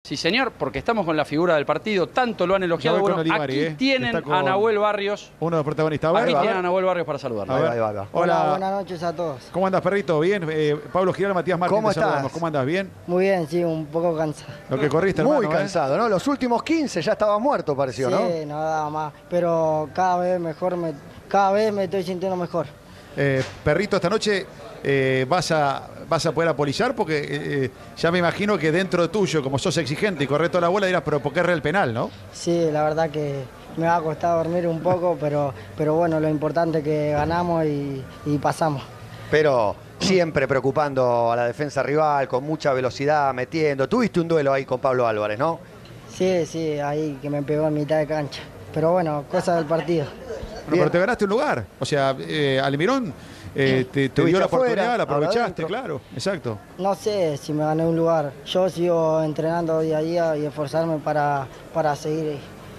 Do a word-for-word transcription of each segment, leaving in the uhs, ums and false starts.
Sí, señor, porque estamos con la figura del partido. Tanto lo han elogiado. Bueno, Olivari, aquí eh. tienen a Nahuel Barrios. Uno de los protagonistas. Aquí tienen a Nahuel Barrios para saludarlo. A ver. Ahí va, ahí va. Hola. Hola, buenas noches a todos. ¿Cómo andas, perrito? ¿Bien? Eh, Pablo Giral, Matías Martín, ¿Cómo te saludamos. estás? ¿Cómo andas? ¿Bien? Muy bien, sí, un poco cansado. Lo que corriste, Muy hermano, cansado, ¿no? Los últimos quince ya estaba muerto, pareció, Sí, ¿no? no daba más, pero cada vez mejor, me, cada vez me estoy sintiendo mejor. Eh, perrito, esta noche eh, vas, a, vas a poder apolillar porque eh, ya me imagino que dentro tuyo, como sos exigente y corres toda la bola, dirás, pero ¿por qué erré el penal, no? Sí, la verdad que me va a costar dormir un poco, pero, pero bueno, lo importante es que ganamos y, y pasamos. Pero siempre preocupando a la defensa rival, con mucha velocidad, metiendo. Tuviste un duelo ahí con Pablo Álvarez, ¿no? Sí, sí, ahí que me pegó en mitad de cancha. Pero bueno, cosa del partido. Bueno, pero te ganaste un lugar. O sea, eh, Almirón eh, te, te dio la oportunidad, la aprovechaste, claro. Exacto. No sé si me gané un lugar. Yo sigo entrenando día a día y esforzarme para, para seguir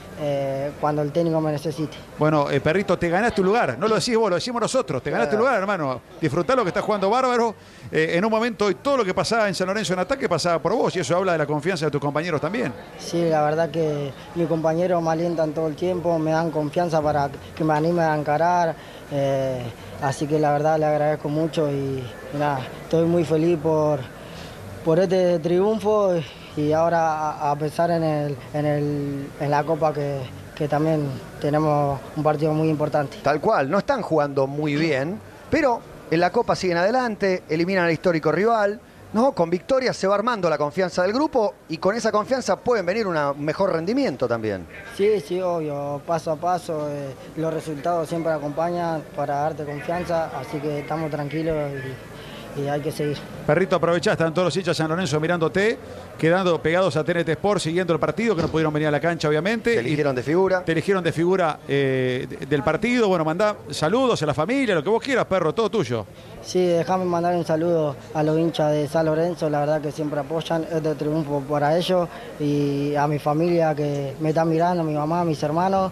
eh, cuando el técnico me necesite. Bueno, eh, perrito, te ganaste un lugar. No lo decís vos, lo decimos nosotros. Te ganaste un lugar, hermano. Disfrutá lo que estás jugando bárbaro. Eh, en un momento, y todo lo que pasaba en San Lorenzo en ataque pasaba por vos. Y eso habla de la confianza de tus compañeros también. Sí, la verdad que mis compañeros me alientan todo el tiempo, me dan confianza para que me anime a encarar. Eh, así que la verdad le agradezco mucho y, y nada, estoy muy feliz por, por este triunfo y ahora a, a pensar en, el, en, el, en la Copa que, que también tenemos un partido muy importante. Tal cual, no están jugando muy bien, pero en la Copa siguen adelante, eliminan al histórico rival, ¿no? Con victorias se va armando la confianza del grupo y con esa confianza pueden venir una- un mejor rendimiento también. Sí, sí, obvio, paso a paso, eh, los resultados siempre acompañan para darte confianza, así que estamos tranquilos y, y hay que seguir. Perrito, aprovechá, están todos los hinchas de San Lorenzo mirándote, quedando pegados a T N T Sport, siguiendo el partido, que no pudieron venir a la cancha, obviamente. Te eligieron de figura. Te eligieron de figura eh, de- del partido. Bueno, mandá saludos a la familia, lo que vos quieras, perro, todo tuyo. Sí, déjame mandar un saludo a los hinchas de San Lorenzo, la verdad que siempre apoyan este triunfo para ellos y a mi familia que me están mirando, a mi mamá, a mis hermanos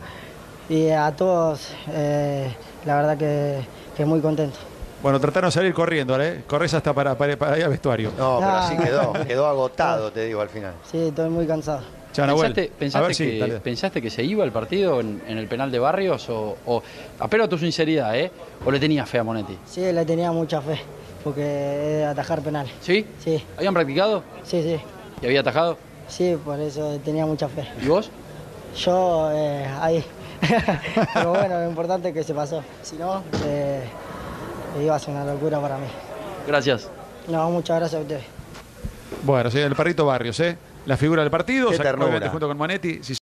y a todos, eh, la verdad que, que muy contento. Bueno, trataron de salir corriendo, ¿eh? Corres hasta para, para, para ir al vestuario. No, pero Ah. así quedó, quedó agotado, te digo, al final. Sí, estoy muy cansado. Chao, Nahuel. ¿Pensaste, A pensaste ver, sí, que, dale. ¿Pensaste que se iba el partido en, en el penal de Barrios? O, o apelo a tu sinceridad, ¿eh? ¿O le tenías fe a Monetti? Sí, le tenía mucha fe, porque es de atajar penales. ¿Sí? Sí, ¿Habían practicado? sí, sí, ¿Y había atajado? sí, por eso tenía mucha fe. ¿Y vos? Yo, eh, ahí. Pero bueno, lo importante es que se pasó. Si no, eh, iba a ser una locura para mí. Gracias. No, muchas gracias a ustedes. Bueno, sí, el perrito Barrios, ¿eh? La figura del partido, Qué sac- ternura. obviamente junto con Monetti. Si